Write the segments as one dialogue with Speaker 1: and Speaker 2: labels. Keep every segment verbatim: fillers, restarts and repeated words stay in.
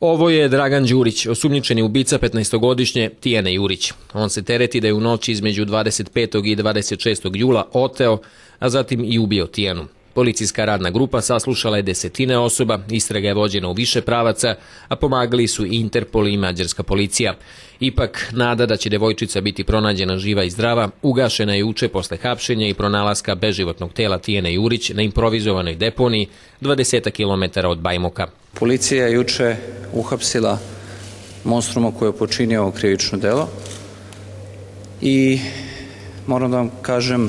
Speaker 1: Ovo je Dragan Đurić, osumnjičeni ubica petnaestogodišnje Tijane Jurić. On se tereti da je u noći između dvadeset petog i dvadeset šestog jula oteo, a zatim i ubio Tijanu. Policijska radna grupa saslušala je desetine osoba, istraga je vođena u više pravaca, a pomagali su i Interpol i mađarska policija. Ipak, nada da će devojčica biti pronađena živa i zdrava, ugašena je juče posle hapšenja i pronalaska beživotnog tela Tijane Jurić na improvizovanoj deponiji dvadeset kilometara od Bajmoka.
Speaker 2: Policija je juče uhapsila monstruma koji je počinio ovo krivično delo i moram da vam kažem,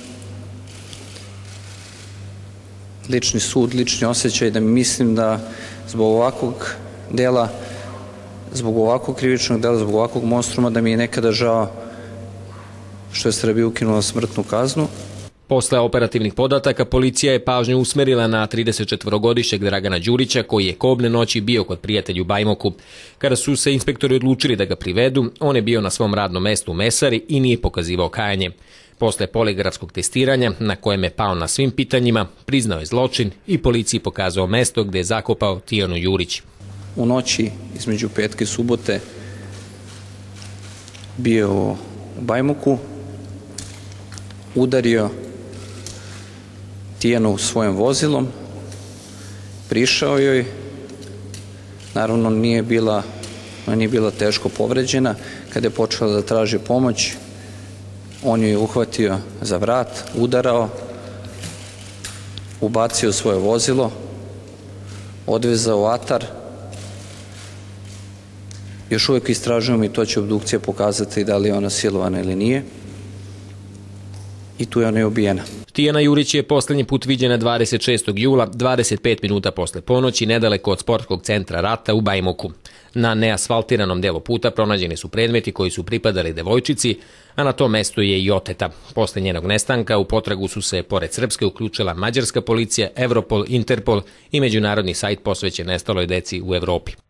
Speaker 2: lični sud, lični osjećaj da mislim da zbog ovakvog dela, zbog ovakvog krivičnog dela, zbog ovakvog monstruma da mi je nekada žao što je Srbija ukinula smrtnu kaznu.
Speaker 1: Posle operativnih podataka, policija je pažnju usmerila na tridesetčetvorogodišnjeg Dragana Đurića, koji je kobne noći bio kod prijatelja u Bajmoku. Kada su se inspektori odlučili da ga privedu, on je bio na svom radnom mestu u Mesari i nije pokazivao kajanje. Posle poligrafskog testiranja, na kojem je pao na svim pitanjima, priznao je zločin i policiji pokazao mesto gde je zakopao Tijanu Jurić.
Speaker 2: U noći između petka i subote bio u Bajmoku, udario Tijanu svojim vozilom, prišao joj, naravno nije bila, nije bila teško povređena. Kada je počela da traži pomoć, on ju je uhvatio za vrat, udarao, ubacio svoje vozilo, odvezao u atar. Još uvijek istražujemo i to će obdukcija pokazati da li je ona silovana ili nije. I tu je ona i ubijena.
Speaker 1: Tijana Jurić je poslednji put viđena dvadeset šestog jula, dvadeset pet minuta posle ponoći, nedaleko od sportskog centra Rata u Bajmoku. Na neasfaltiranom delu puta pronađeni su predmeti koji su pripadali devojčici, a na tom mestu je i oteta. Posle njenog nestanka u potragu su se, pored srpske, uključila mađarska policija, Europol, Interpol i međunarodni sajt posvećen nestaloj deci u Evropi.